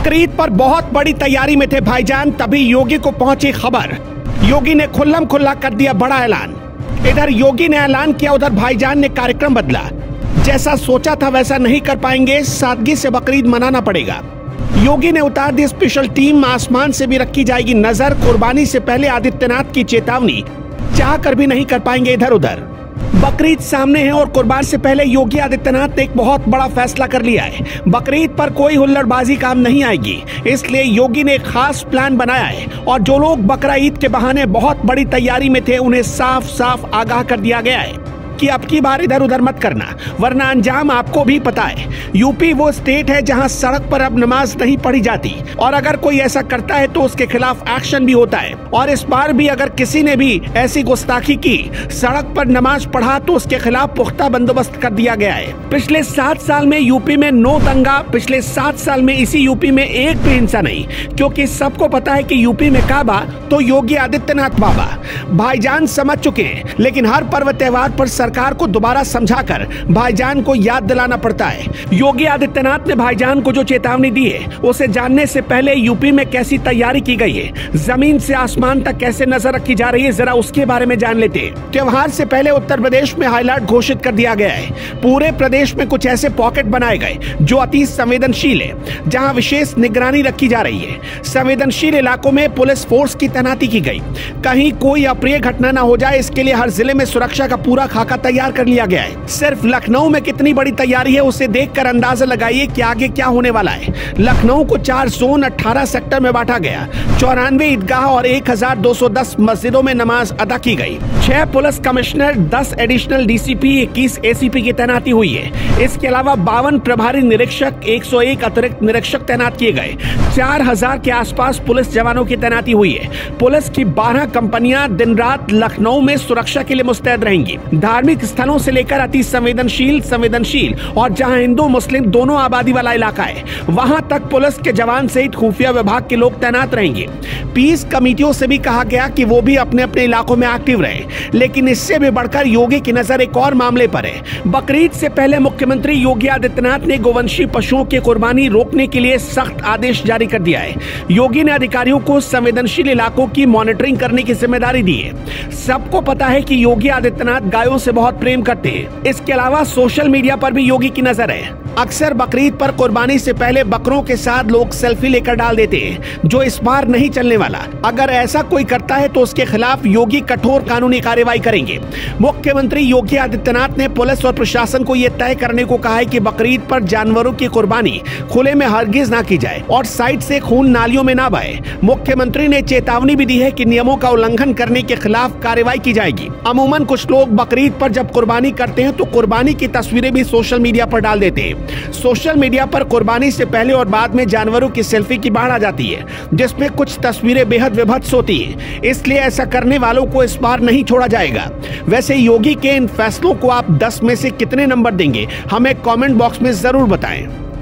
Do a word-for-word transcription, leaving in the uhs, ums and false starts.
बकरीद पर बहुत बड़ी तैयारी में थे भाईजान, तभी योगी को पहुंची खबर। योगी ने खुल्लम खुल्ला कर दिया बड़ा ऐलान। इधर योगी ने ऐलान किया, उधर भाईजान ने कार्यक्रम बदला। जैसा सोचा था वैसा नहीं कर पाएंगे, सादगी से बकरीद मनाना पड़ेगा। योगी ने उतार दी स्पेशल टीम, आसमान से भी रखी जाएगी नजर। कुर्बानी से पहले आदित्यनाथ की चेतावनी, चाह कर भी नहीं कर पाएंगे इधर उधर। बकरीद सामने है और कुर्बान से पहले योगी आदित्यनाथ ने एक बहुत बड़ा फैसला कर लिया है। बकरीद पर कोई हुल्लड़बाजी काम नहीं आएगी, इसलिए योगी ने एक खास प्लान बनाया है और जो लोग बकरा ईद के बहाने बहुत बड़ी तैयारी में थे उन्हें साफ साफ आगाह कर दिया गया है कि अब की बार इधर उधर मत करना, वरना अंजाम आपको भी पता है। यूपी वो स्टेट है जहां सड़क पर अब नमाज नहीं पढ़ी जाती और अगर कोई ऐसा करता है तो उसके खिलाफ एक्शन भी होता है। और इस बार भी अगर किसी ने भी ऐसी गुस्ताखी की, सड़क पर नमाज पढ़ा, तो उसके खिलाफ पुख्ता बंदोबस्त कर दिया गया है। पिछले सात साल में यूपी में नो दंगा, पिछले सात साल में इसी यूपी में एक भी हिंसा नहीं, क्योंकि सबको पता है कि यूपी में काबा तो योगी आदित्यनाथ बाबा। भाईजान समझ चुके हैं, लेकिन हर पर्व त्योहार पर सरकार को दोबारा समझाकर भाईजान को याद दिलाना पड़ता है। योगी आदित्यनाथ ने भाईजान को जो चेतावनी दी है उसे जानने से पहले यूपी में कैसी तैयारी की गई है, जमीन से आसमान तक कैसे नजर रखी जा रही है, जरा उसके बारे में जान लेते हैं। त्योहार से पहले उत्तर प्रदेश में हाई अलर्ट घोषित कर दिया गया है। पूरे प्रदेश में कुछ ऐसे पॉकेट बनाए गए जो अति संवेदनशील है, जहां विशेष निगरानी रखी जा रही है। संवेदनशील इलाकों में पुलिस फोर्स की तैनाती की गई, कहीं कोई अप्रिय घटना न हो जाए, इसके लिए हर जिले में सुरक्षा का पूरा खाका तैयार कर लिया गया है। सिर्फ लखनऊ में कितनी बड़ी तैयारी है उसे देखकर अंदाजा लगाइए कि आगे क्या होने वाला है। लखनऊ को चार जोन अठारह सेक्टर में बांटा गया। चौरानवे ईदगाह और एक हजार दो सौ दस मस्जिदों में नमाज अदा की गई। छह पुलिस कमिश्नर, दस एडिशनल डीसीपी, इक्कीस एसीपी की तैनाती हुई है। इसके अलावा बावन प्रभारी निरीक्षक, एक सौ एक अतिरिक्त निरीक्षक तैनात किए गए। चार हजार के आसपास पुलिस जवानों की तैनाती हुई है। पुलिस की बारह कंपनियां दिन रात लखनऊ में सुरक्षा के लिए मुस्तैद रहेंगी। धार्मिक स्थलों से लेकर अति संवेदनशील संवेदनशील और जहां हिंदू मुस्लिम दोनों आबादी वाला इलाका है, वहां तक पुलिस के जवान सहित खुफिया विभाग के लोग तैनात रहेंगे। पीस कमेटियों से भी कहा गया कि वो भी अपने अपने इलाकों में एक्टिव रहे। लेकिन इससे भी बढ़कर योगी की नजर एक और मामले पर है। बकरीद से पहले मुख्यमंत्री योगी आदित्यनाथ ने गोवंशी पशुओं की कुर्बानी रोकने के लिए सख्त आदेश जारी कर दिया है। योगी ने अधिकारियों को संवेदनशील इलाकों की मॉनिटरिंग करने की जिम्मेदारी दी है। सबको पता है कि योगी आदित्यनाथ गायों से बहुत प्रेम करते हैं। इसके अलावा सोशल मीडिया पर भी योगी की नजर है। अक्सर बकरीद पर कुर्बानी से पहले बकरों के साथ लोग सेल्फी लेकर डाल देते हैं, जो इस बार नहीं चलने वाला। अगर ऐसा कोई करता है तो उसके खिलाफ योगी कठोर कानूनी कार्रवाई करेंगे। मुख्यमंत्री योगी आदित्यनाथ ने पुलिस और प्रशासन को यह तय करने को कहा है कि बकरीद पर जानवरों की कुर्बानी खुले में हरगिज ना की जाए और साइड से खून नालियों में ना बहे। मुख्यमंत्री ने चेतावनी भी दी है कि नियमों का उल्लंघन करने के खिलाफ कार्रवाई की जाएगी। अमूमन कुछ लोग बकरीद पर जब कुर्बानी करते हैं तो कुर्बानी की तस्वीरें भी सोशल मीडिया पर डाल देते हैं। सोशल मीडिया पर कुर्बानी से पहले और बाद में जानवरों की सेल्फी की बाढ़ आ जाती है, जिसमें कुछ तस्वीरें बेहद विभत्स होती हैं। इसलिए ऐसा करने वालों को इस बार नहीं छोड़ा जाएगा। वैसे योगी के इन फैसलों को आप दस में से कितने नंबर देंगे, हमें कमेंट बॉक्स में जरूर बताएं।